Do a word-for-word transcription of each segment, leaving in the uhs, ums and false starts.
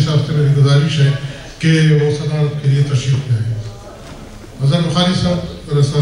صاحب سے میری گزارش ہے کہ وہ صدارت کے لیے تشریف لائیں. حضرت بخاری صاحب رسا.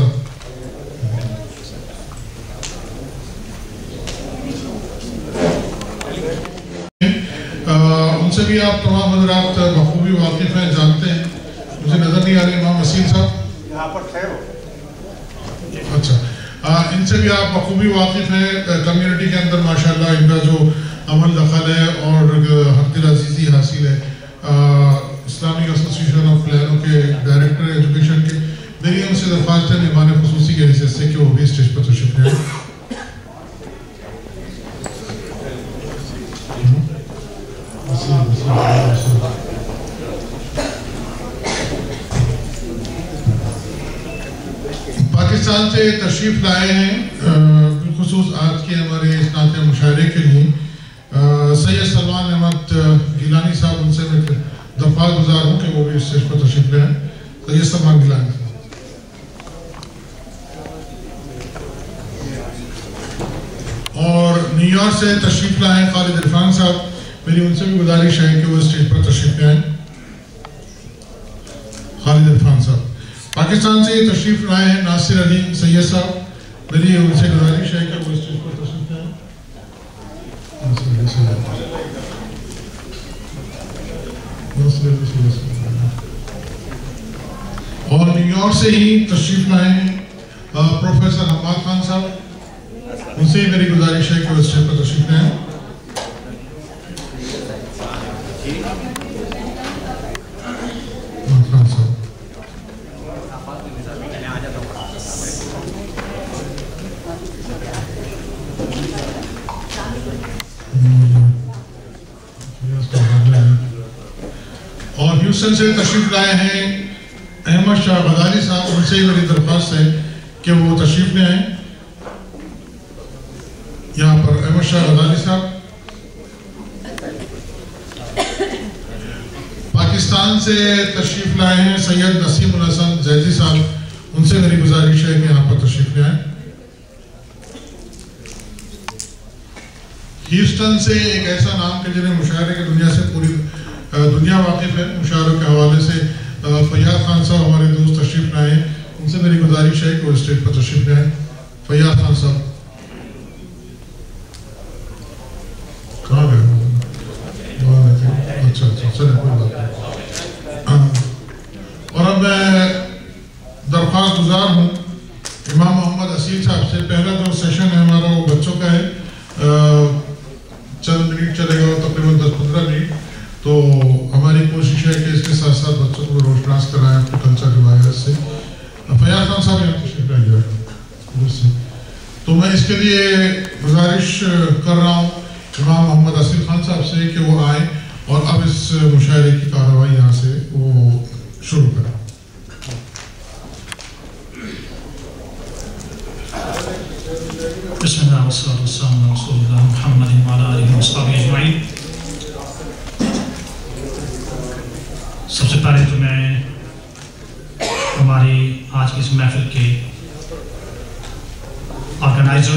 ان سے بھی آپ تمام حضرات بخوبی واقف ہیں, جانتے ہیں. مجھے نظر نہیں آ رہے امام وسیم صاحب یہاں پر تھے. اچھا, ان سے بھی آپ بخوبی واقف ہیں. کمیونٹی کے اندر ماشاءاللہ ان کا جو عمل دخل ہے اور حق دل عزیزی حاصل ہے. اسلامک ایسوسیشن آف پلانوں کے ڈائریکٹر ایجوکیشن کے. میری ان سے درخواست ہے مہمان خصوصی کے حیثیت سے کہ وہ بھی اسٹیج پر تشریف لائیں. پاکستان سے تشریف لائے ہیں بالخصوص آج کے ہمارے اس نعتیہ مشاعرے کے لیے سید سلمان احمد گیلانی صاحب. ان سے میں درخواست گزار ہوں کہ وہ بھی اسٹیج پر تشریف لائیں. سید سلمان گیلانی صاحب. اور نیو یارک سے تشریف لائے خالد عرفان صاحب. میری ان سے بھی گزارش ہے کہ وہ اسٹیج پر تشریف لائیں. خالد عرفان صاحب. پاکستان سے تشریف لائے ہیں ناصر علی سید صاحب. میری ان سے گزارش ہے کہ وہ اسٹیج پر تشریف لائیں. اور نیو یارک سے ہی تشریف لائے ہیں پروفیسر حماد خان صاحب. ان سے ہی میری گزارش ہے کہ وہ اسٹیج پر تشریف لائیں. اور ہیوسٹن سے تشریف لائے ہیں احمد شاہ غزالی صاحب. ان سے ہی میری درخواست ہے کہ وہ تشریف لے آئیں. یہاں پر احمد شاہ غزالی صاحب. پاکستان سے تشریف لائے ہیں سید نسیم الحسن زیدی صاحب. ان سے میری گزارش ہے کہ یہاں پر تشریف لے آئیں. ہیوسٹن سے ایک ایسا نام کہ جنہیں مشاعرے کی دنیا سے پوری دنیا واقف ہے مشاعروں کے حوالے سے, فیاض خان صاحب ہمارے دوست تشریف لائے ہیں. ان سے میری گزارش ہے کہ وہ اسٹیج پر تشریف لے آئیں. فیاض خان صاحب کہاں گئے؟ اچھا اچھا چلیں کوئی بات نہیں. اور اب میں درخواست گزار ہوں امام محمد اسیل صاحب سے. پہلا جو سیشن ہے ہمارا وہ بچوں کا ہے, چند منٹ چلے گا, تقریباً دس پندرہ منٹ. تو ہماری کوشش ہے کہ اس کے ساتھ ساتھ بچوں کو روشناس کرائیں اپنے کلچر روایت سے. فیاض خان صاحب یہاں تشریف لائے جائے. تو میں اس کے لیے گزارش کر رہا ہوں امام محمد اسیل خان صاحب سے کہ وہ آئیں اور اب اس مشاعرے کی کارروائی یہاں سے وہ شروع کریں. بسم اللہ والصلاة والسلام علی رسول اللہ محمد وعلی آلہ وصحبہ اجمعین. سب سے پہلے تو میں ہماری آج کی اس محفل کے آرگنائزر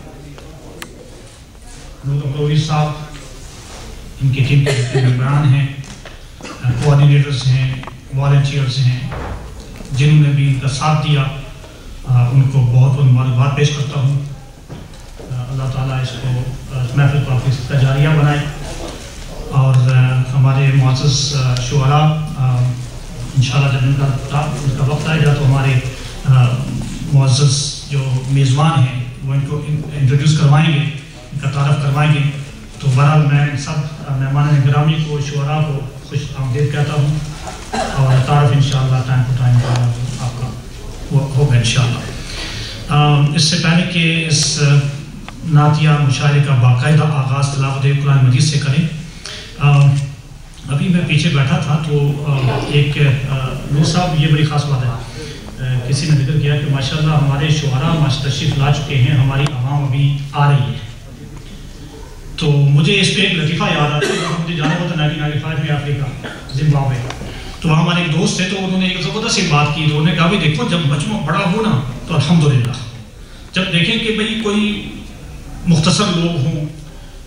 نور صاحب, ان کی ٹیم کے جتنے ممبران ہیں, کوآرڈینیٹرز ہیں, والنٹیئرز ہیں, جنہوں نے بھی ان کا ساتھ دیا, ان کو بہت بہت مبارکباد پیش کرتا ہوں. اللہ تعالیٰ اس کو محفل کو اپنی تجاریہ بنائے. اور ہمارے معزز شعراء انشاءاللہ جب ان کا ان کا وقت آئے گا تو ہمارے معزز جو میزبان ہیں وہ ان کو انٹروڈیوس کروائیں گے, ان کا تعارف کروائیں گے. تو بہرحال میں سب مہمان گرامی کو, شعراء کو خوش آمدید کہتا ہوں, اور تعارف انشاءاللہ ٹائم ٹو ٹائم آپ کا وہ ہوگا انشاءاللہ. اس سے پہلے کہ اس نعتیہ مشاعرے کا باقاعدہ آغاز تلاوت قرآن مجید سے کریں, ابھی میں پیچھے بیٹھا تھا تو ایک نور صاحب, یہ بڑی خاص بات ہے, کسی نے ذکر کیا کہ ماشاءاللہ ہمارے شعراء تشریف لا چکے ہیں, ہماری عوام ابھی آ رہی ہے. تو مجھے اس پہ ایک لطیفہ یاد آتا ہے. مجھے جانا ہوتا نائنٹین نائنٹی فائیو میں افریقہ زمبابوے, تو وہاں ہمارے ایک دوست تھے, تو انہوں نے ایک زبردست سی بات کی. تو انہوں نے کہا بھی دیکھو جب مجموعہ بڑا ہو نا تو الحمدللہ, جب دیکھیں کہ بھئی کوئی مختصر لوگ ہوں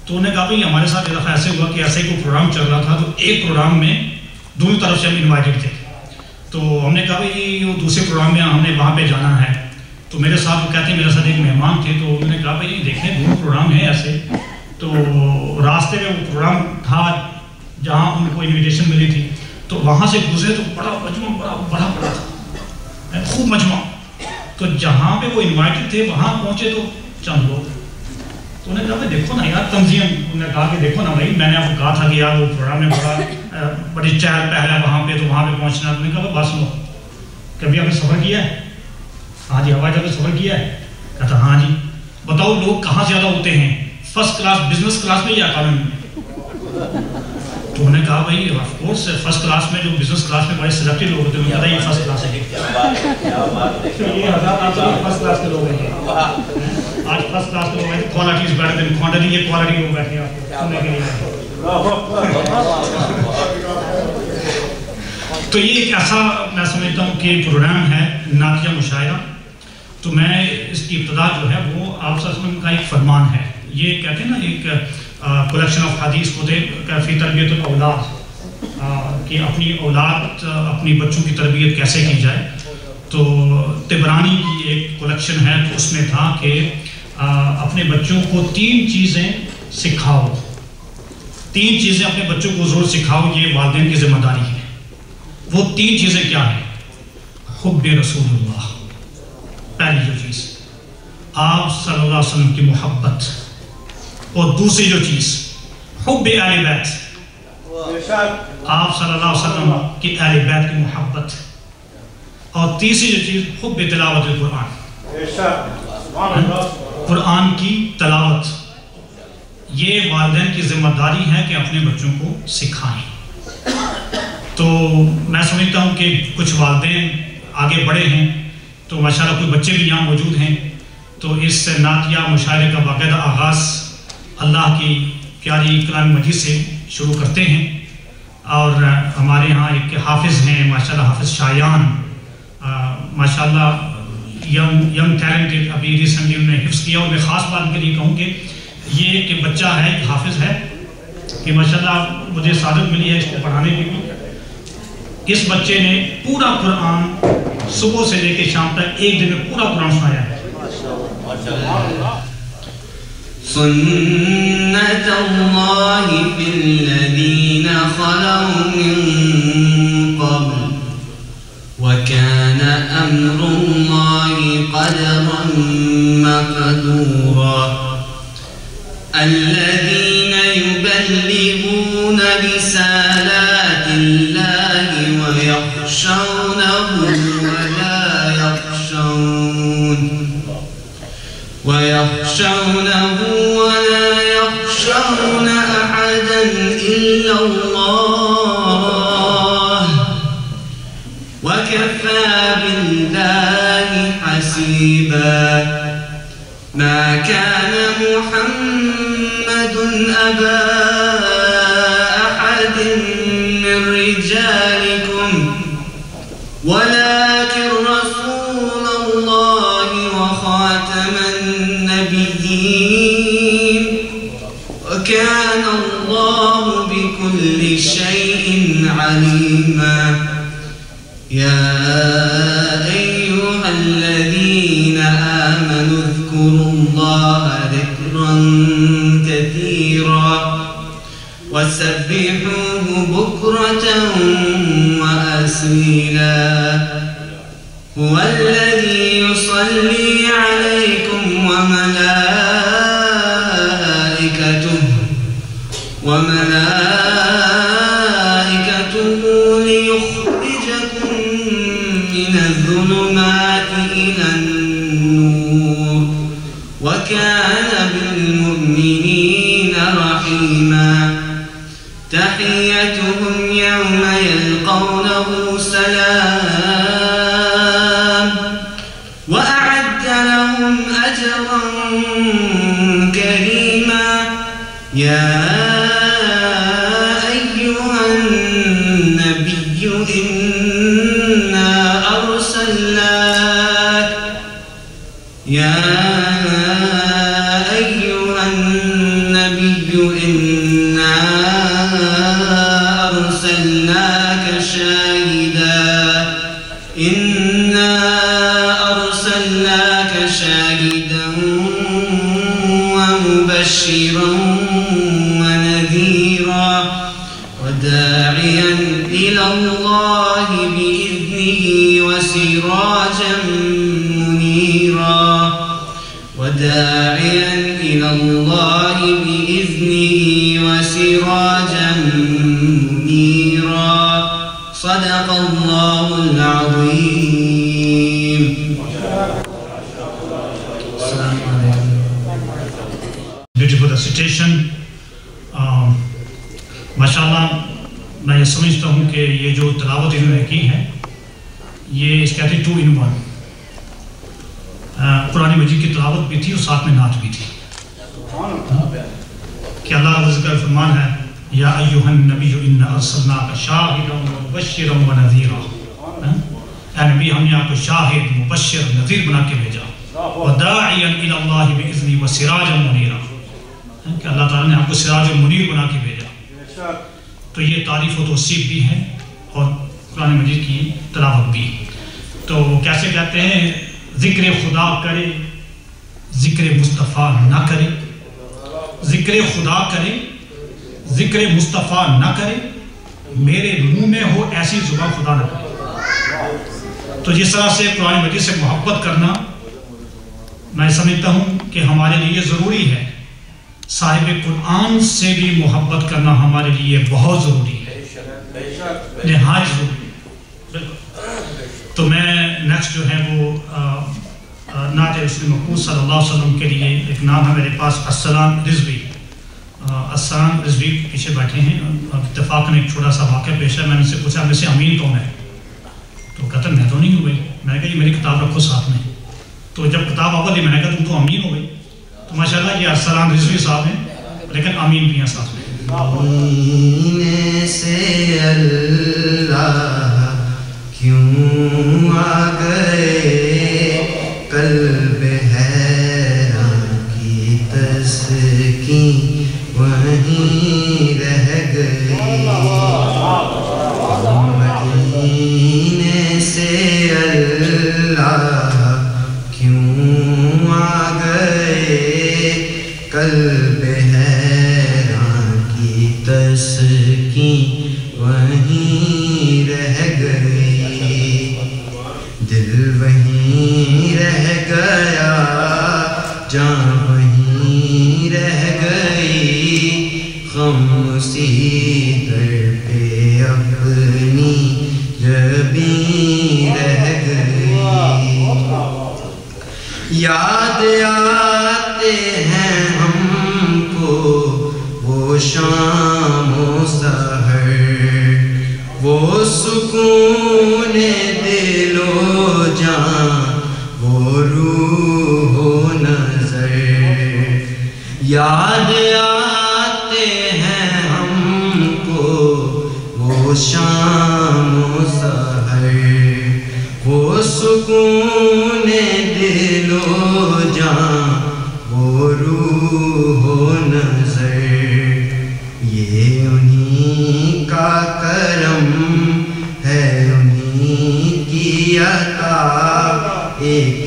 تو انہوں نے کہا بھائی ہمارے ساتھ ایک دفعہ ایسے ہوا کہ ایسے کوئی پروگرام چل رہا تھا، تو ایک پروگرام میں دونوں طرف سے ہم انوائٹڈ تھے، تو ہم نے کہا بھائی وہ دوسرے پروگرام میں ہم نے وہاں پہ جانا ہے، تو میرے ساتھ وہ کہتے ہیں میرے ساتھ ایک مہمان تھے، تو انہوں نے کہا بھائی دیکھیں دونوں پروگرام ہیں ایسے، تو راستے میں وہ پروگرام تھا جہاں ان کو انویٹیشن ملی تھی، تو وہاں سے گزرے تو بڑا مجمع بڑا بڑا بڑا تھا، خوب مجمع، تو جہاں پہ وہ انوائٹڈ تھے وہاں پہنچے تو چند لوگ، تو انہوں نے کہا بھائی دیکھو نا یار تنظیم، انہوں نے کہا کہ دیکھو نا بھائی میں نے آپ کو کہا تھا کہ یار وہ پروگرام میں بڑا بڑی چہل پہل ہے وہاں پہ، تو وہاں پہ پہنچنا، انہوں نے کہا بس سنو کبھی آپ نے سفر کیا ہے؟ ہاں جی ہوائی جہاز سفر کیا ہے؟ کہتا ہاں جی، بتاؤ لوگ کہاں زیادہ ہوتے ہیں، فرسٹ کلاس بزنس کلاس میں یا اکانومی میں؟ تو انہوں نے کہا بھائی آف کورس فرسٹ کلاس میں جو بزنس کلاس میں بڑے سلیکٹڈ لوگ ہوتے ہیں، انہوں نے کہا یہ فرسٹ کلاس ہے، یہ حضرات آپ سب فرسٹ کلاس کے لوگ ہیں، آج فرسٹ کلاس کے لوگ ہیں، quality is better than quantity, یہ کوالٹی لوگ بیٹھے ہیں آپ کو سننے کے لیے۔ تو یہ ایک ایسا میں سمجھتا ہوں کہ پروگرام ہے نعتیہ مشاعرہ، تو میں اس کی ابتدا جو ہے وہ آپ صلی اللہ علیہ وسلم کا ایک فرمان ہے، یہ کہتے ہیں نا ایک کلیکشن آف حدیث ہوتے فی تربیت الاولاد، کہ اپنی اولاد اپنی بچوں کی تربیت کیسے کی جائے، تو طبرانی کی ایک کلیکشن ہے، تو اس میں تھا کہ اپنے بچوں کو تین چیزیں سکھاؤ، تین چیزیں اپنے بچوں کو ضرور سکھاؤ، یہ والدین کی ذمہ داری ہے۔ وہ تین چیزیں کیا ہیں؟ حب رسول اللہ، پہلی جو چیز آپ صلی اللہ علیہ وسلم کی محبت، اور دوسری جو چیز حب اہل بیت، آپ صلی اللہ علیہ وسلم کی اہل بیت کی محبت، اور تیسری جو چیز حب تلاوت القرآن، قرآن کی تلاوت۔ یہ والدین کی ذمہ داری ہے کہ اپنے بچوں کو سکھائیں۔ تو میں سمجھتا ہوں کہ کچھ والدین آگے بڑھے ہیں، تو ماشاءاللہ کوئی بچے بھی یہاں موجود ہیں، تو اس نعتیہ مشاعرے کا باقاعدہ آغاز اللہ کی پیاری کلام مجید سے شروع کرتے ہیں، اور ہمارے ہاں ایک حافظ ہیں ماشاءاللہ، حافظ شایان، ماشاءاللہ ینگ ینگ ٹیلنٹڈ، ابھی ریسنٹلی انہوں نے حفظ کیا، اور میں خاص بات کے لیے کہوں کہ یہ ایک بچہ ہے، ایک حافظ ہے کہ ماشاءاللہ مجھے سعادت ملی ہے اس کو پڑھانے کی بھی۔ اس بچے نے پورا قرآن صبح سے لے کے شام تک ایک دن میں پورا قرآن سنایا ہے۔ سنت اللہ فی الذین خلوا من قبل وکان امر اللہ قدرا مقدورا الذین یبلغون رسالات اللہ ويخشونه ولا يخشون ويخشونه ولا يخشون أحدا إلا الله وكفى بالله حسيبا ما كان محمد أبا أحد من رجالكم ولكن رسول الله وخاتم النبيين وكان الله بكل شيء عليما يا أيها الذين آمنوا اذكروا الله ذكرا كثيرا وسبحوه بكرة وأصيلا هو الذي يصلي عليكم وملائكته وملائكته ليخرجكم من الظلمات إلى النور وكان بالمؤمنين رحيما تحيتهم يوم يلقونه سلام وأعد لهم أجرا كريما يا أيها النبي إنا أرسلناك يا أيها النبي أرسلناك شاهدا إنا أرسلناك شاهدا ومبشرا ونذيرا وداعيا إلى الله بإذنه وسراجا منيرا وداعيا إلى الله بإذنه وسراجا منيرا صدق الله العظيم. Beautiful recitation. माशाल्लाह मैं ये समझता हूँ कि ये जो तिलावत इन्होंने की है ये इस कहते two in one, Quran Majeed की तिलावत भी थी और साथ में नाच भी थी कि अल्लाह का ज़िक्र फरमान है या अय्युहन नबिय्यु इन्ना अर्सलनाका शाहिदन व मुबश्शिरन व नज़ीरा। ऐ नबी हमने आपको शाहिद मुबश्शिर नज़ीर बना के भेजा व दाइयन इलल्लाहि बिइज़्नि व सिराजन मुनीरा कि अल्लाह ताला ने आपको सिराज मुनीर बना के भेजा। तो ये तारीफ़ व तौसीफ़ भी है और कुरान मजीद की तिलावत भी। तो कैसे कहते हैं ज़िक्र खुदा करे ज़िक्र मुस्तफ़ा ना करे, ज़िक्र खुदा करे ज़िक्र मुस्तफ़ा ना करे, मेरे मुंह में हो ऐसी ज़ुबान खुदा ना करे। तो जिस तरह से कुरान मजीद से मोहब्बत करना मैं समझता हूँ कि हमारे लिए ज़रूरी है, साहिब कुरान से भी मोहब्बत करना हमारे लिए बहुत ज़रूरी है, निहायत ज़रूरी है। तो मैं नेक्स्ट जो है वो नात रसूल मक़बूल सल्लल्लाहु अलैहि वसल्लम के लिए एक नाम है मेरे पास, अस्सलाम रिज़वी। अस्सलाम रिज़वी पीछे बैठे हैं, इत्तेफ़ाक़न एक छोटा सा वाक़या पेश है। मैंने उनसे पूछा वैसे अमीन कौन है, तो कहता मैं तो नहीं हूँ भाई। मैंने कहा ये मेरी किताब रखो साथ में। तो जब किताब अव्वल दी मैंने कहा तुम तो अमीन हो गई। तो माशाल्लाह ये अस्सलाम रिज़वी साहब हैं लेकिन अमीन भी हैं साथ में। से अल्लाह क्यों आ गए, कल्ब हैरान की तस्कीन वहीं रह गई। मदीने से अल्लाह क्यों आ गए, कल्ब हैरान की तस्कीन वहीं रह गई। दिल वहीं रह गया, जान वहीं रह गई, गम उसी दर पे अपनी जबी रह गई। याद आते हैं हमको वो शाम व सहर, वो सुकून दिलो जान, वो रूह नजर। याद आते हैं हमको वो शाम व सहर, वो सुकून दिलो जान, वो रूह नजर। ये उन्हीं का करम है, उन्हीं की अता, एक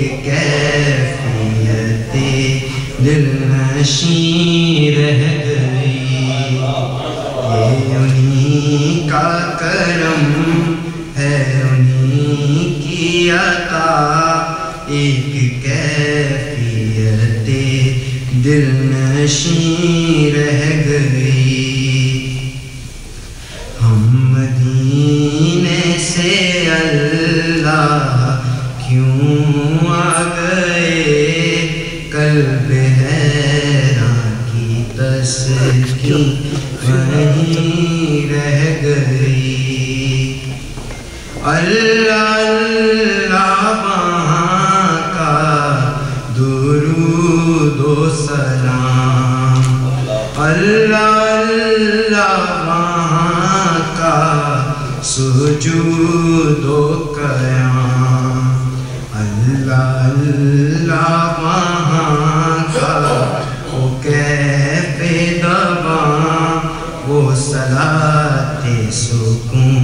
कैफियते दिल नशीं रह गई। ये उन्हीं का करम है, उन्हीं की अता, एक कैफियते दिल नशीं रह गई। हम मदीने से अल्लाह क्यों आ गए, कल्ब हैरान की तस्कीन वहीं रह गई। अल्लाह अल्लाह वहाँ का दुरूद व सलाम, अल्लाह अल्लाह वहाँ का सुजूद व क़याम, अल्लाह अल्लाह वहाँ का वो कैफ़े दवा, वो सलाते सुकून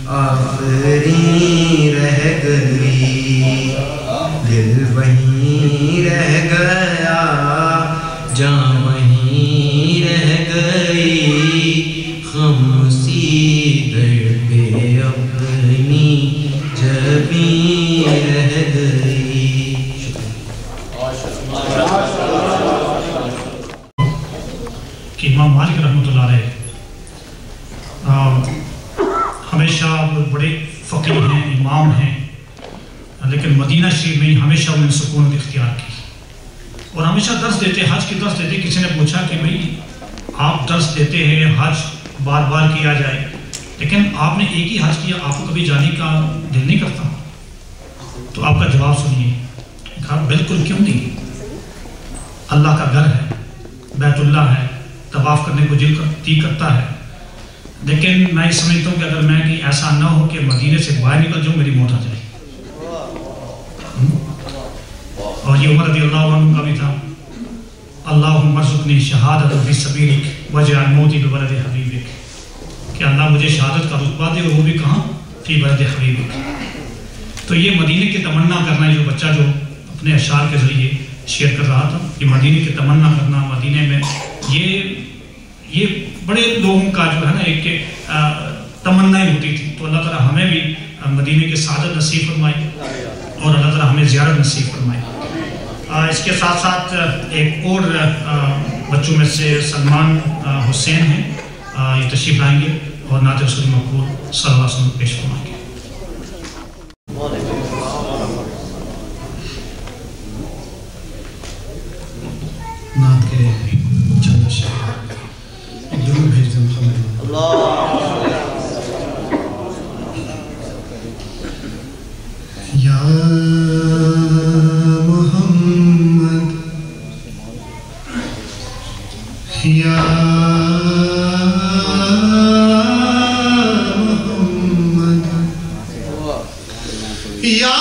आफरी रह गई, दिल वहीं रह गया, जान वहीं रह गई, खामोशी दर पे अपनी जबीं रह गई। कि इमाम मालिक रहमतुल्लाह अलैह हमेशा वो बड़े फ़कीह हैं, इमाम हैं, लेकिन मदीना शरीफ में ही हमेशा उन्होंने सुकून इख्तियार की और हमेशा दर्स देते, हज की दर्स देते। किसी ने पूछा कि भाई आप दर्स देते हैं, हज बार बार किया जाए, लेकिन आपने एक ही हज किया, आपको कभी जाने का दिल नहीं करता? तो आपका जवाब सुनिए। कहा बिल्कुल क्यों नहीं, अल्लाह का घर है, बैतुल्लाह है, तवाफ़ करने को दिल कर, करता है, लेकिन मैं समझता हूँ कि अगर मैं कि ऐसा ना हो कि मदीने से बाहर निकल जाऊँ, मेरी मौत आ जाए। और ये उमर रज़ी अल्लाह अन्हु का भी था, अल्लाहुम्मा अर्ज़ुक़नी शहादत फ़ी सबीलिक वजअल मौती बिबलदि हबीबिक, कि अल्लाह मुझे शहादत का रुतबा दे और वो भी कहाँ, फ़ी बलदि हबीबिक। तो ये मदीने की तमन्ना करना है, जो बच्चा जो अपने अशार के ज़रिए शेयर कर रहा था, कि मदीने की तमन्ना करना, मदीने में ये ये बड़े लोगों का जो है ना एक तमन्नाएं होती थी। तो अल्लाह ताला हमें भी मदीने की सादत नसीब फरमाए और अल्लाह ताला हमें ज़ियारत नसीब फरमाए। इसके साथ साथ एक और बच्चों में से सलमान हुसैन हैं, ये तशरीफ़ लाएंगे और नात रसूल मक़बूल सल्लल्लाहु अलैहि वसल्लम पेश फरमाएंगे। नात के चंद शेर दुरूद भेज दें या मोहम्मद या मोहम्मद या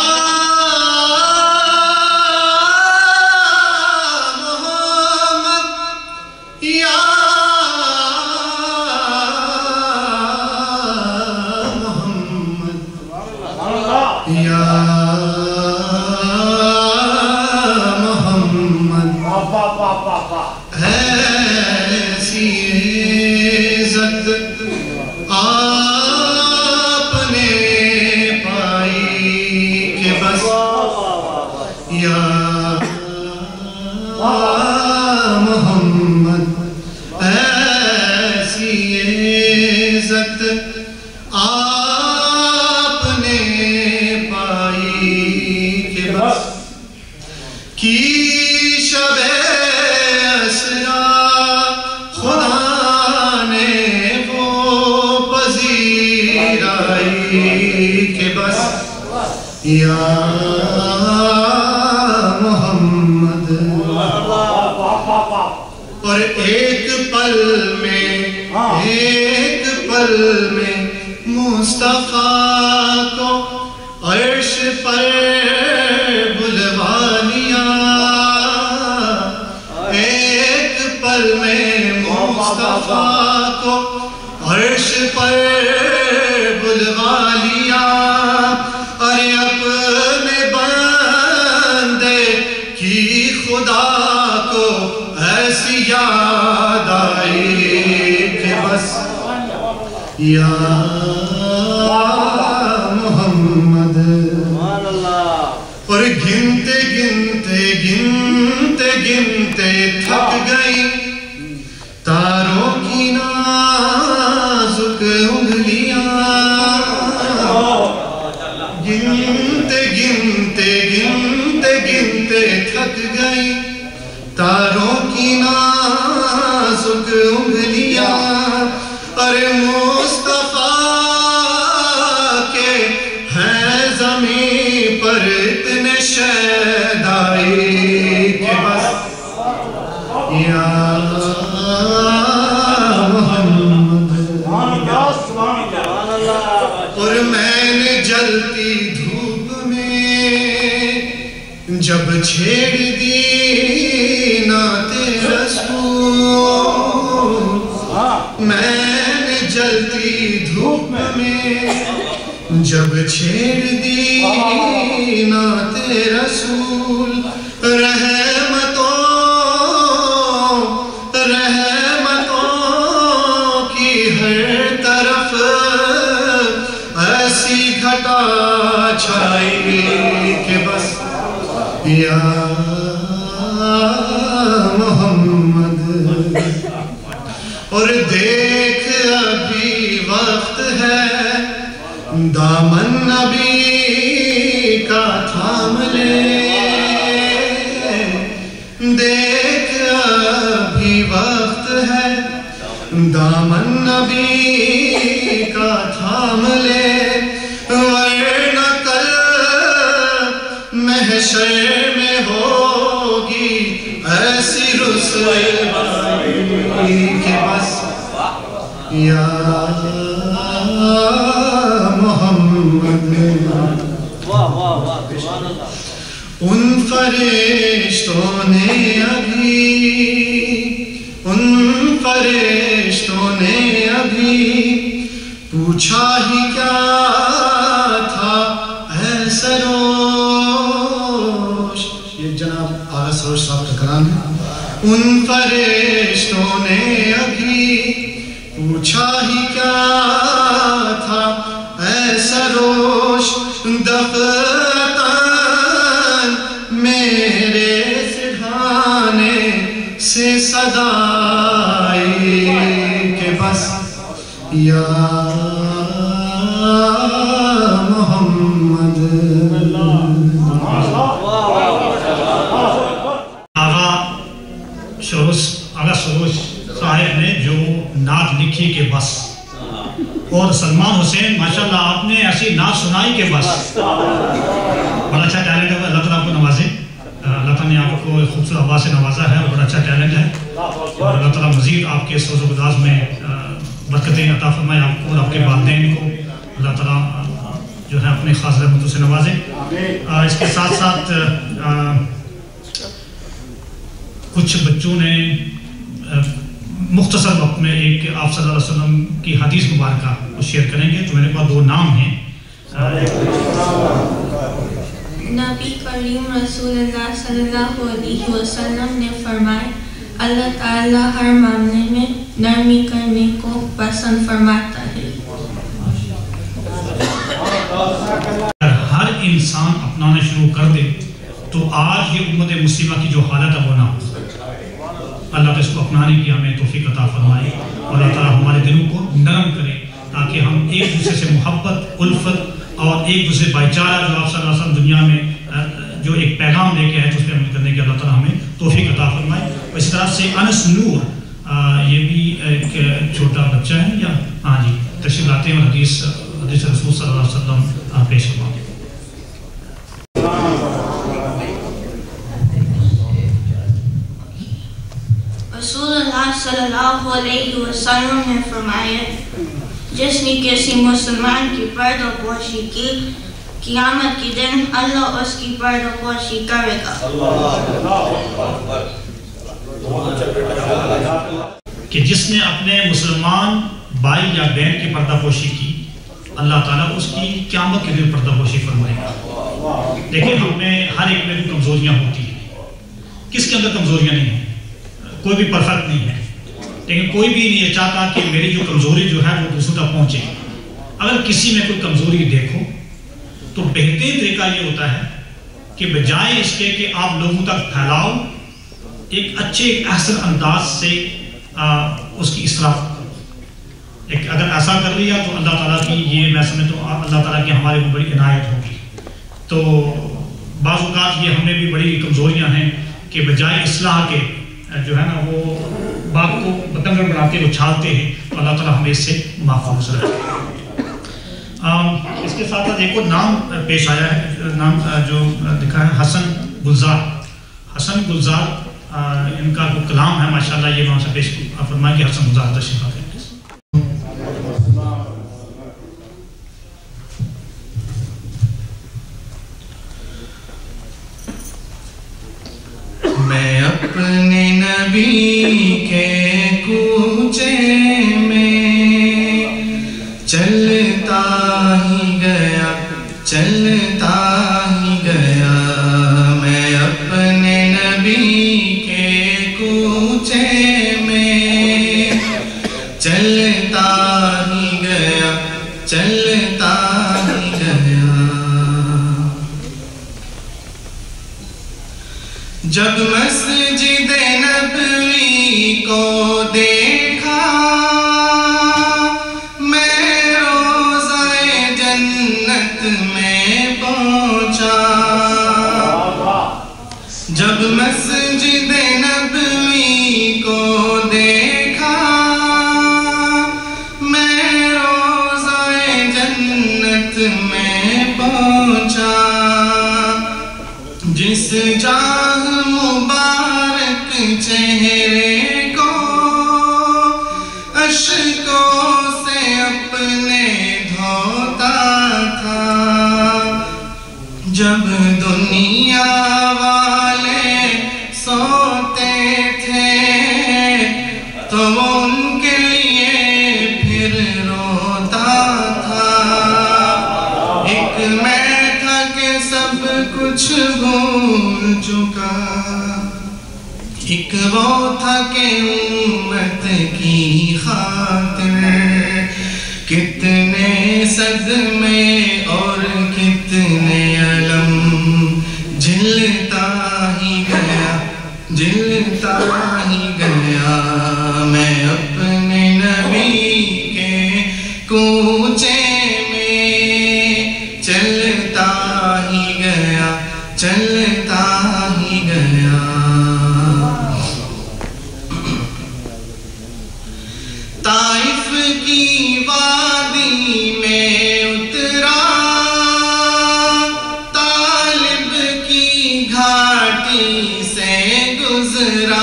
या मोहम्मद। और एक पल में एक पल में मुस्तफा को अर्श पर बुलवा लिया, एक पल में मुस्तफा को अर्श पर बुलवा लिया। अरे अपने बंदे की खुदा को ऐसी याद आई कि बस या मोहम्मद। और गिनते गिनते गिनते गिनते थक गई तारों की नाजुक उंगलियां, गिनते गिनते गिनते गिनते थक गई तारों की नाजुक उंगलियां। अरे मुस्तफा के हैं ज़मीं पर इतने शहदाई के बस या और मैंने जलती धूप में जब छेड़ दी नाते रसूल, मैंने जलती धूप धूप में जब छेड़ दी नाते रसूल रहमतों रहमतों की हर तरफ ऐसी घटा छाई कि बस या मोहम्मद और देख अभी वक्त है दामन नबी का थाम ले देख अभी वक्त है दामन नबी का थाम ले वरना कल महशर में होगी ऐसी रुसवाई के बस या मोहम्मद उन फरिश्तों ने अभी उन फरिश्तों ने अभी पूछा ही क्या था ऐ सरोश। ये जनाब आगा सरोश साहब का कलाम है। उन फरिश्तों ने अभी पूछा ही क्या था ऐ सरोश दफ़्तर मेरे सिरहाने से सदाई के बस या मोहम्मद। आगा सरोश आगा सरोश साहब ने जो नात लिखी के बस और सलमान हुसैन माशाल्लाह आपने ऐसी नात सुनाई के बस बड़ा अच्छा टैलेंट है। अल्लाह ताला आपको नवाजे। अल्लाह ताला ने आपको खूबसूरत आवाज़ से नवाजा है और बड़ा अच्छा टैलेंट है और अल्लाह ताला मज़ीद आपके सोज़ गुदाज में बरकतें अता फरमाए आपको और आपके वालिदैन को। अल्लाह ताला जो है अपने ख़ास रहमतों से नवाजे। इसके साथ साथ कुछ बच्चों ने मुख्तसर वक्त में एक आप सल्लल्लाहु अलैहि वसल्लम की हदीस मुबारक को शेयर करेंगे। तो मेरे पास दो नाम हैं। नबी करीम रसूलुल्लाह सल्लल्लाहु अलैहि वसल्लम ने फरमाया अल्लाह ताला हर मामले में नरमी करने को पसंद फरमाता है। अगर हर इंसान अपनाना शुरू कर दे तो आज ये उम्मत मुस्लिमा की जो हालत है वो ना हो। अल्लाह तो इसको अपनाने की हमें तौफीक अता फरमाए और अल्लाह ताला हमारे दिलों को नरम करे ताकि हम एक दूसरे से मोहब्बत उल्फत और एक दूसरे भाईचारा जो आप सल्लल्लाहु अलैहि वसल्लम दुनिया में जो एक पैगाम लेके आए तो उस पर अमल करने की अल्लाह ताला हमें तौफीक अता फरमाए। इस तरह से अनस नूर ये भी एक छोटा बच्चा है या हाँ जी तशरीफ लाते हैं और हदीस हदीस रसूल सल्लल्लाहु अलैहि वसल्लम पेश करवाते हैं। रसूलुल्लाह सल्लल्लाहु अलैहि वसल्लम ने फरमाया जिसने किसी मुसलमान की पर्दापोशी की क़यामत के दिन अल्लाह उसकी पर्दापोशी करेगा। कि जिसने अपने मुसलमान भाई या बहन की पर्दापोशी की अल्लाह ताला उसकी क़यामत के दिन पर्दापोशी फरमाएगा। देखिए हमें हर एक में कमजोरियां होती हैं। किसके अंदर कमजोरियां नहीं है? कोई भी परफेक्ट नहीं है लेकिन कोई भी नहीं चाहता कि मेरी जो कमजोरी जो है वो दूसरों तक पहुंचे। अगर किसी में कोई कमजोरी देखो तो बेहतरीन तरीका ये होता है कि बजाय इसके कि आप लोगों तक फैलाओ एक अच्छे अहसन अंदाज से आ, उसकी इसराफ करो। एक अगर ऐसा कर लिया तो अल्लाह ताला की ये मैं समझता हूँ अल्लाह ताला की हमारे को बड़ी इनायत होगी। तो बाज़ औक़ात ये हमें भी बड़ी कमजोरियां हैं कि बजाय इस्लाह के जो है ना वो बात को बतंगड़ बनाते उछालते हैं। तो अल्लाह ताला हमें इससे महफूज रखे। इसके साथ साथ एक और नाम पेश आया है नाम जो लिखा है हसन गुलजार। हसन गुलजार इनका जो कलाम है माशाल्लाह ये वहाँ से पेश फरमाएंगे। हसन गुलजार तशरीफ लाते हैं। मैं अपने नबी के कूचे में चल چلتا ہی گیا چلتا ہی گیا میں اپنے نبی کے کوچے میں چلتا ہی گیا چلتا ہی گیا جب مسجد نبوی کو دیکھا میں روضہ جنت میں پہنچا جب مسجد نبوی کو دیکھا میں روضہ جنت میں پہنچا جس جاہ مبارک چہرے کو اشکوں سے اپنے دھوتا تھا جب دنیا والے سوتے تھے تو وہ ان کے لیے پھر روتا تھا ایک میں تھا کہ سب کچھ بھول چکا ایک وہ تھا کہ امت کی خاطر کتنے صدمے اور کتنے علم جھلتا ہی گیا جھلتا ہی گیا میں اپنے نبی کے کوچے میں چلتا ہی گیا چلتا ہی گیا طائف کی وادی میں اترا طالب کی گھاٹی سے گزرا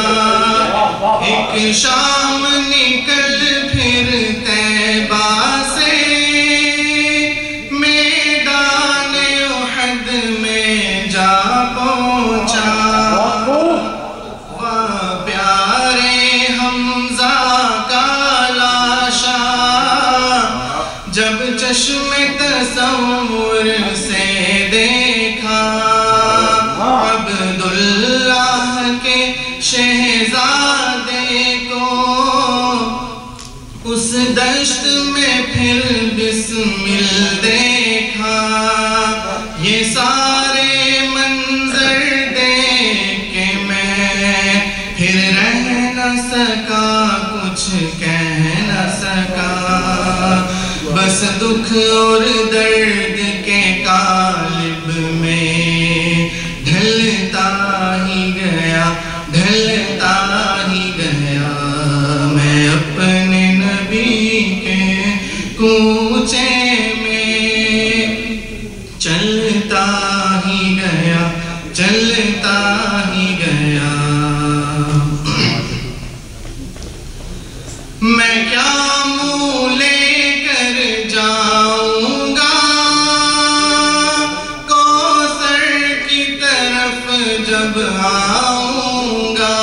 ایک شام نکل پھر طیبہ سے میدان احد میں جا پہنچا وہ پیارے حمزہ کا لاشا جب چشم تصور سے دیکھا عبداللہ کے شہزادے کو اس دشت میں پھر بسمل دیکھا یہ سارے منظر دیکھ کے میں پھر رہ نہ سکا کچھ کہہ نہ سکا بس دکھ اور درد کے قالب میں ڈھلتا ہی گیا ڈھلتا ہی گیا میں اپنے نبی کے کوچے میں چلتا ہی گیا چلتا ہی گیا میں کیا منہ لے کر جاؤں گا کوثر کی طرف جب آؤں گا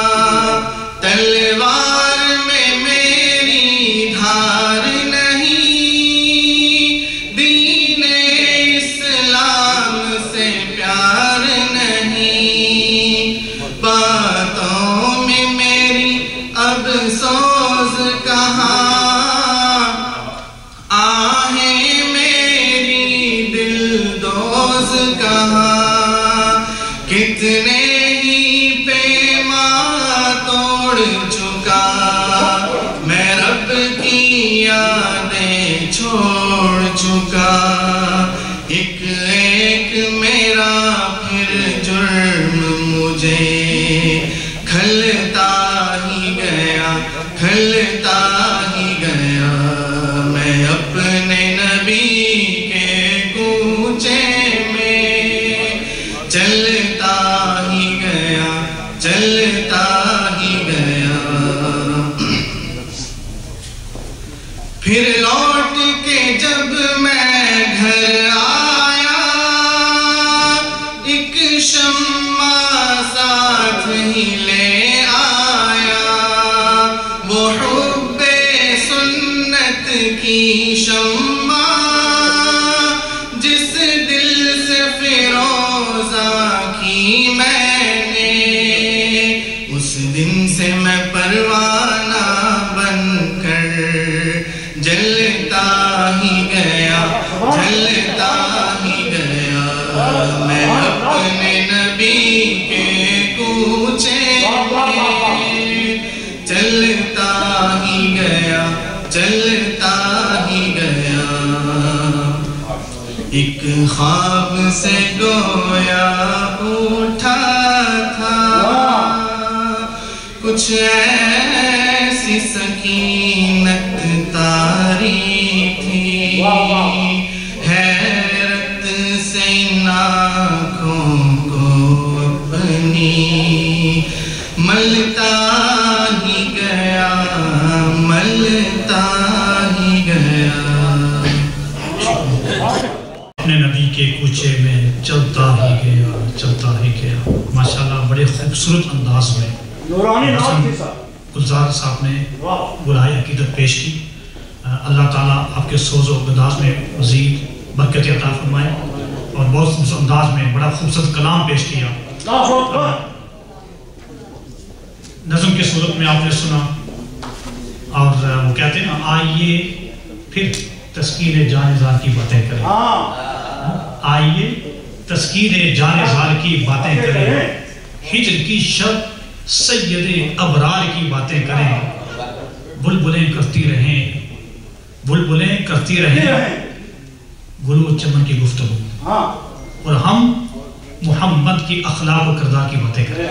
تلوار میں میری دھار نہیں دین اسلام سے پیار نہیں باتوں میں میری اب سوز کہاں آہیں میری دل دوز کہاں کتنے ہی پیمان توڑ چکا میں رب کی یادیں چھوڑ چکا ایک ایک میرا پھر جرم مجھے کھلتا ہی گیا کھلتا ہی گیا میں اپنے نبی کے کوچے میں چلتا ہی گیا چلتا ہی گیا پھر لوٹ کے جب میں گھر جس دل سے فیروزہ کی میں نے، اس دن سے میں پروانہ بن کر جلتا ہی گیا، جلتا ہی گیا، میں اپنے نبی کے کوچے میں چلتا ہی گیا، چلتا ہی گیا، ایک خواب سے گویا اٹھا تھا، کچھ ایسی سکینت طاری تھی، حیرت سے ان آنکھوں کو اپنی ملتا ہی گیا، ملتا ہی گیا، اپنے نبی کے کوچے میں چلتا ہی گیا، چلتا ہی گیا۔ ماشاءاللہ بڑے خوبصورت انداز میں گلزار صاحب نے گلہائے عقیدت پیش کی۔ اللہ تعالیٰ آپ کے سوز و گداز میں مزید برکت عطا فرمائے، اور بہت خوبصورت انداز میں بڑا خوبصورت کلام پیش کیا۔ نظم کی صورت میں آپ نے سنا، اور وہ کہتے ہیں آئیے پھر تسکین جان زال کی باتیں کریں، آئیے تسکین جان زال کی باتیں کریں، ہجر کی شب سید ابرار کی باتیں کریں، بلبلیں کرتی رہیں، بلبلیں کرتی رہیں گل و چمن کی گفتگو، اور ہم محمد کی اخلاق و کردار کی باتیں کریں۔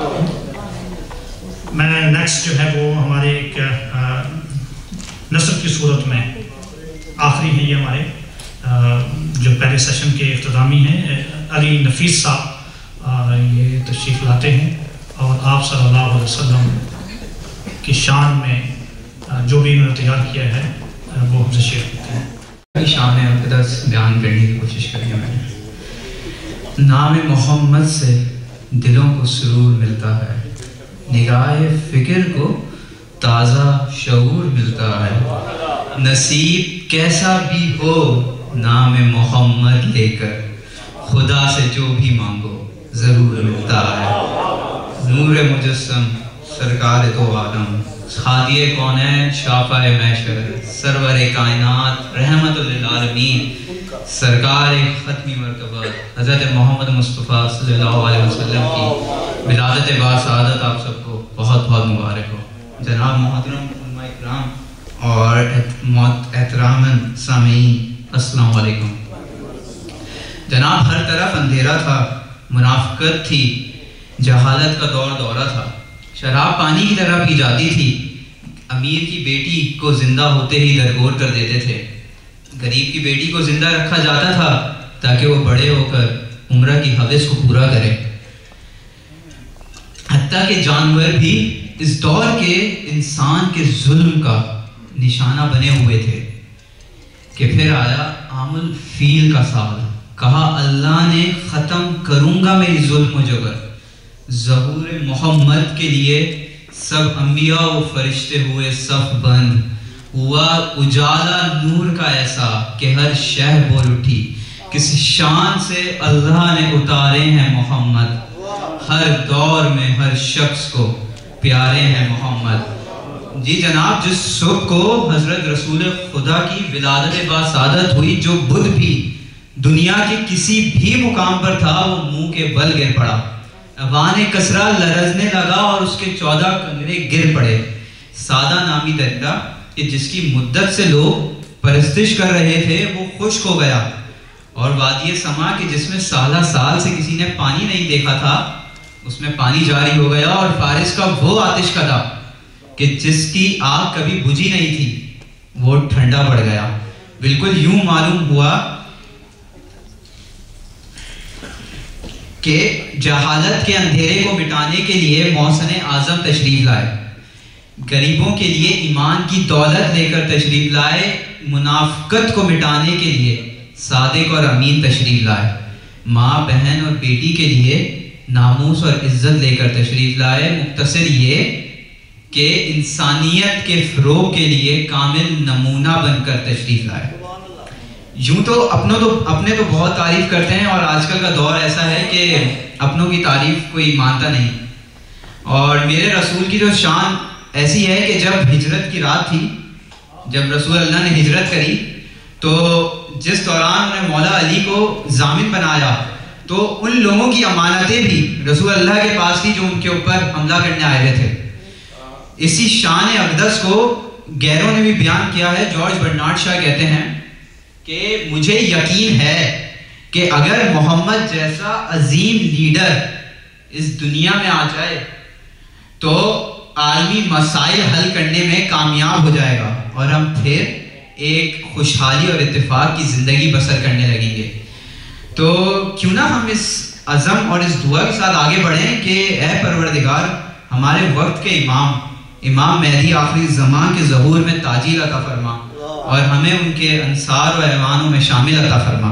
میں نیکسٹ جو ہے وہ ہمارے ایک نثر کی صورت میں آخری ہیں، یہ ہمارے جو پہلے سیشن کے اختتامی ہیں، علی نفیس صاحب یہ تشریف لاتے ہیں، اور آپ صلی اللہ علیہ وسلم کی شان میں جو بھی انہوں نے تیار کیا ہے وہ ہم سے شیئر کرتے ہیں۔ شان مقدس بیان کرنے کی کوشش کری ہے میں نے۔ نام محمد سے دلوں کو سرور ملتا ہے، نگاہ فکر کو تازہ شعور ملتا ہے، نصیب کیسا بھی ہو نام محمد لے کر خدا سے جو بھی مانگو ضرور ملتا ہے۔ نور مجسم سرکار دو عالم، خادی کونین شافع محشر، سرور کائنات رحمت للعالمین، سرکار ختمی مرتبہ حضرت محمد مصطفیٰ صلی اللہ علیہ وسلم کی ولادت باسعادت آپ سب کو بہت بہت مبارک ہو۔ جناب محترم علماء اکرام اور احتراماً سامعین، السلام علیکم۔ جناب ہر طرف اندھیرا تھا، منافقت تھی، جہالت کا دور دورہ تھا، شراب پانی کی طرح پی جاتی تھی، امیر کی بیٹی کو زندہ ہوتے ہی درگور کر دیتے تھے، غریب کی بیٹی کو زندہ رکھا جاتا تھا تاکہ وہ بڑے ہو کر عمرہ کی حوث کو پورا کرے، حتیٰ کہ جانور بھی اس دور کے انسان کے ظلم کا نشانہ بنے ہوئے تھے، کہ پھر آیا عام الفیل کا سال، کہا اللہ نے ختم کروں گا میری ظلم و جبر، ظہور محمد کے لیے سب انبیاء و فرشتے ہوئے صف بند، ہوا اجالا نور کا ایسا کہ ہر شہ بول اٹھی، کس شان سے اللہ نے اتارے ہیں محمد، ہر دور میں ہر شخص کو پیارے ہیں محمد۔ جی جناب، جس صبح کو حضرت رسول خدا کی ولادت باسعادت ہوئی، جو بدھ بھی دنیا کے کسی بھی مقام پر تھا وہ منہ کے بل گر پڑا، اوان کسرا لرزنے لگا اور اس کے چودہ کنگرے گر پڑے، سادہ نامی دریا کہ جس کی مدت سے لوگ پرستش کر رہے تھے وہ خشک ہو گیا، اور وادی سما کہ جس میں سالہ سال سے کسی نے پانی نہیں دیکھا تھا اس میں پانی جاری ہو گیا، اور فارس کا وہ آتش کدا کہ جس کی آگ کبھی بجھی نہیں تھی وہ ٹھنڈا پڑ گیا۔ بالکل یوں معلوم ہوا کہ جہالت کے اندھیرے کو مٹانے کے لیے محسن اعظم تشریف لائے، غریبوں کے لیے ایمان کی دولت لے کر تشریف لائے، منافقت کو مٹانے کے لیے صادق اور امین تشریف لائے، ماں بہن اور بیٹی کے لیے ناموس اور عزت لے کر تشریف لائے، مختصر یہ کہ انسانیت کے فروغ کے لیے کامل نمونہ بن کر تشریف لائے۔ یوں تو اپنوں تو اپنے تو بہت تعریف کرتے ہیں، اور آج کل کا دور ایسا ہے کہ اپنوں کی تعریف کوئی مانتا نہیں. اور میرے رسول کی جو شان ایسی ہے کہ جب ہجرت کی رات تھی، جب رسول اللہ نے ہجرت کری، تو جس دوران انہوں نے مولا علی کو ضامن بنایا، تو ان لوگوں کی امانتیں بھی رسول اللہ کے پاس تھی جو ان کے اوپر حملہ کرنے آئے ہوئے تھے. اسی شان اقدس کو گیروں نے بھی بیان کیا ہے. جارج برنارڈ شاہ کہتے ہیں کہ مجھے یقین ہے کہ اگر محمد جیسا عظیم لیڈر اس دنیا میں آ جائے تو عالمی مسائل حل کرنے میں کامیاب ہو جائے گا، اور ہم پھر ایک خوشحالی اور اتفاق کی زندگی بسر کرنے لگیں گے. تو کیوں نہ ہم اس عزم اور اس دعا کے ساتھ آگے بڑھیں کہ اے پروردگار، ہمارے وقت کے امام امام مہدی آخری زمان کے ظہور میں تاجیل عطا فرما، اور ہمیں ان کے انصار و ایوانوں میں شامل عطا فرما.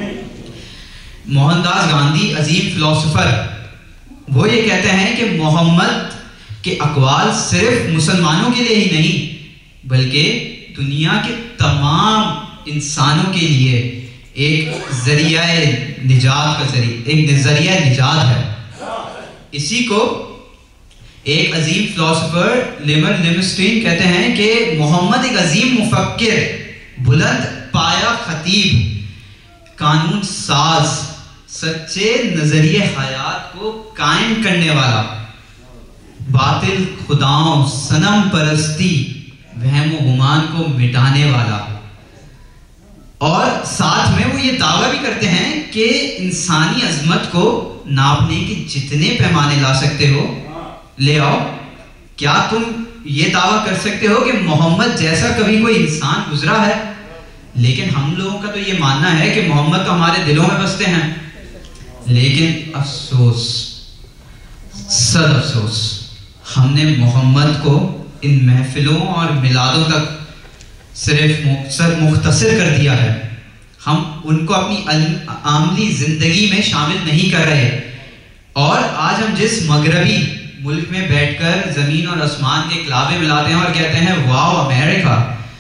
موہن داس گاندھی عظیم فلسفر، وہ یہ کہتے ہیں کہ محمد کے اقوال صرف مسلمانوں کے لیے ہی نہیں بلکہ دنیا کے تمام انسانوں کے لیے ایک ذریعہ نجات کا ذریعہ ایک ذریعہ نجات ہے. اسی کو ایک عظیم فلسفر لیمر لیمسٹین کہتے ہیں کہ محمد ایک عظیم مفکر، بلند پایا خطیب، قانون ساز، سچے نظریے حیات کو قائم کرنے والا، باطل خداؤں، صنم پرستی، وہم و گمان کو مٹانے والا. اور ساتھ میں وہ یہ دعویٰ بھی کرتے ہیں کہ انسانی عظمت کو ناپنے کے جتنے پیمانے لا سکتے ہو لے آؤ. کیا تم یہ دعویٰ کر سکتے ہو کہ محمد جیسا کبھی کوئی انسان گزرا ہے؟ لیکن ہم لوگوں کا تو یہ ماننا ہے کہ محمد تو ہمارے دلوں میں بستے ہیں. لیکن افسوس، صد افسوس، ہم نے محمد کو ان محفلوں اور میلادوں تک صرف مختصر کر دیا ہے. ہم ان کو اپنی عملی زندگی میں شامل نہیں کر رہے. اور آج ہم جس مغربی ملک میں بیٹھ کر زمین اور آسمان کے کلابے ملاتے ہیں اور کہتے ہیں واو امریکہ،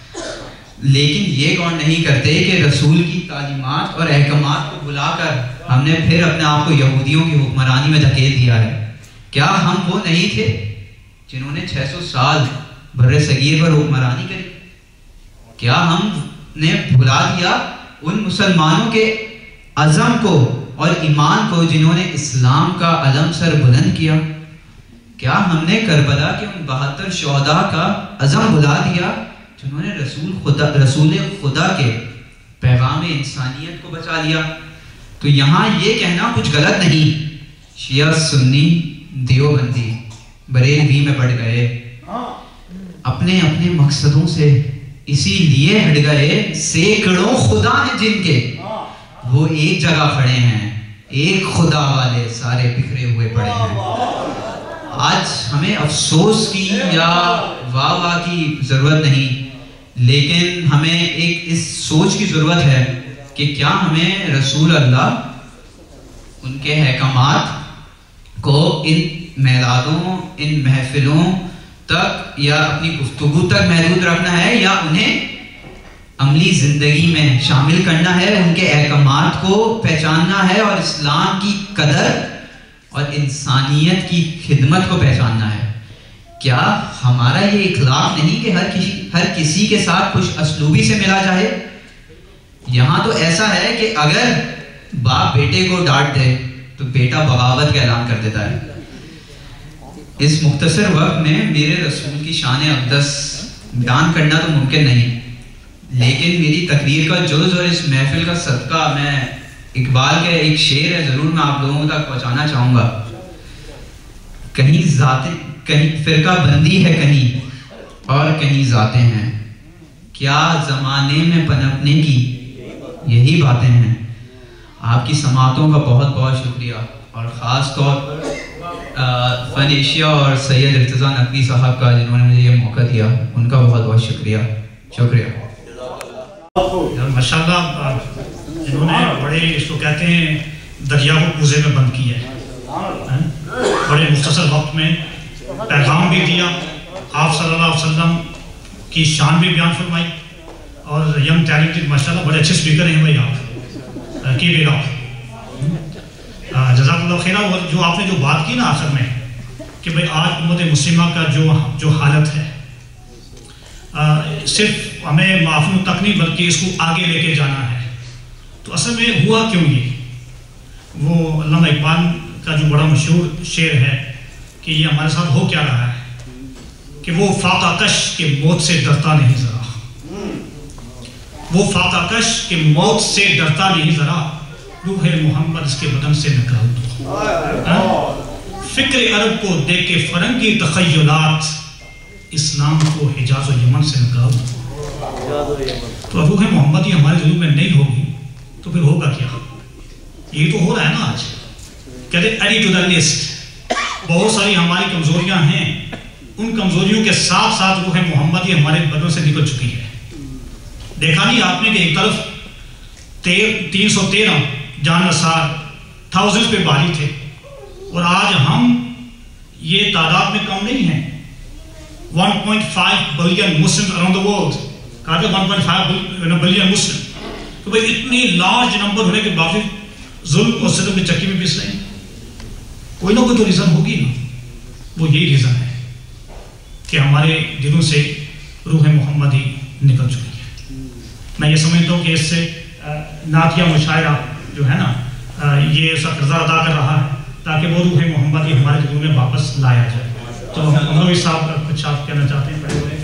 لیکن یہ غور نہیں کرتے کہ رسول کی تعلیمات اور احکامات کو بلا کر ہم نے پھر اپنے آپ کو یہودیوں کی حکمرانی میں دھکیل دیا ہے. کیا ہم وہ نہیں تھے جنہوں نے چھ سو سال بر صغیر پر حکمرانی کری؟ کیا ہم نے بھلا دیا ان مسلمانوں کے عزم کو اور ایمان کو جنہوں نے اسلام کا علم سر بلند کیا؟ کیا ہم نے کربلا کے ان بہتر شہداء کا عزم بھلا دیا جنہوں نے رسول خدا رسول خدا کے پیغام انسانیت کو بچا لیا؟ تو یہاں یہ کہنا کچھ غلط نہیں. شیعہ، سنی، دیوبندی، بریلوی میں بڑھ گئے، اپنے اپنے مقصدوں سے اسی لیے ہٹ گئے. سینکڑوں خدا ہیں جن کے، وہ ایک جگہ کھڑے ہیں، ایک خدا والے سارے بکھرے ہوئے پڑے ہیں. آج ہمیں افسوس کی یا واہ واہ کی ضرورت نہیں، لیکن ہمیں ایک اس سوچ کی ضرورت ہے کہ کیا ہمیں رسول اللہ، ان کے احکامات کو ان میلادوں، ان محفلوں تک یا اپنی گفتگو تک محدود رکھنا ہے، یا انہیں عملی زندگی میں شامل کرنا ہے، ان کے احکامات کو پہچاننا ہے اور اسلام کی قدر اور انسانیت کی خدمت کو پہچاننا ہے؟ کیا ہمارا یہ اخلاق نہیں کہ ہر کسی ہر کسی کے ساتھ خوش اسلوبی سے ملا جائے؟ یہاں تو ایسا ہے کہ اگر باپ بیٹے کو ڈانٹ دے تو بیٹا بغاوت کا اعلان کر دیتا ہے. اس مختصر وقت میں میرے رسول کی شان اقدس بیان کرنا تو ممکن نہیں، لیکن میری تقریر کا جز اور اس محفل کا صدقہ میں اقبال کے ایک شعر ہے ضرور میں آپ لوگوں تک پہنچانا چاہوں گا. کہیں ذاتیں، کہیں فرقہ بندی ہے کہیں اور کہیں ذاتیں ہیں، کیا زمانے میں پنپنے کی یہی باتیں ہیں. آپ کی سماعتوں کا بہت بہت شکریہ، اور خاص طور پر فن ایشیا اور سید ارتضیٰ نقوی صاحب کا جنہوں نے مجھے یہ موقع دیا، ان کا بہت بہت شکریہ شکریہ ماشاءاللہ. انہوں نے بڑے اس کو کہتے ہیں دریا کو کوزے میں بند کیا ہے، بڑے مختصر وقت میں پیغام بھی دیا، آپ صلی اللہ علیہ وسلم کی شان بھی بیان فرمائی، اور ینگ ٹیلنٹڈ ماشاءاللہ بڑے اچھے اسپیکر ہیں بھائی آپ کی بیگا جزاک اللہ خیر. اور جو آپ نے جو بات کی نا آخر میں کہ بھائی آج امت مسلمہ کا جو جو حالت ہے صرف ہمیں معافی تک نہیں بلکہ اس کو آگے لے کے جانا ہے. تو اصل میں ہوا کیوں یہ؟ وہ علامہ اقبال کا جو بڑا مشہور شعر ہے کہ یہ ہمارے ساتھ ہو کیا رہا ہے کہ وہ فاقہ کش کے موت سے ڈرتا نہیں ذرا، وہ فاقہ کش کے موت سے ڈرتا نہیں ذرا، روح محمد اس کے بدن سے نکال دو. فکر عرب کو دیکھ کے فرنگی تخیلات، اسلام کو حجاز و یمن سے نکال دو. تو روح محمدی ہمارے دلوں میں نہیں ہوگی تو پھر ہوگا کیا؟ یہ تو ہو رہا ہے نا آج. کہتے ایڈی ٹو دا لسٹ، بہت ساری ہماری کمزوریاں ہیں، ان کمزوریوں کے ساتھ ساتھ روح محمدی ہمارے بدن سے نکل چکی ہے. دیکھا نہیں آپ نے کہ ایک طرف تین سو تیرہ جان نثار تھاؤزنڈ پہ باری تھے، اور آج ہم یہ تعداد میں کم نہیں ہیں. One point five billion Muslim around the world, کہا تھا one point five billion Muslim. تو بھائی اتنی لارج نمبر ہونے کے باوجود ظلم اور ستم کی چکی میں پس رہے ہیں. کوئی نہ کوئی تو ریزن ہوگی نا. وہ یہی ریزن ہے کہ ہمارے دلوں سے روح محمدی نکل چکی ہے. میں یہ سمجھتا ہوں کہ اس سے نعتیہ مشاعرہ جو ہے نا یہ اس کا کردار ادا کر رہا ہے تاکہ وہ روح محمدی ہمارے دلوں میں واپس لایا جائے. تو ہم صاحب کچھ آپ کہنا چاہتے ہیں؟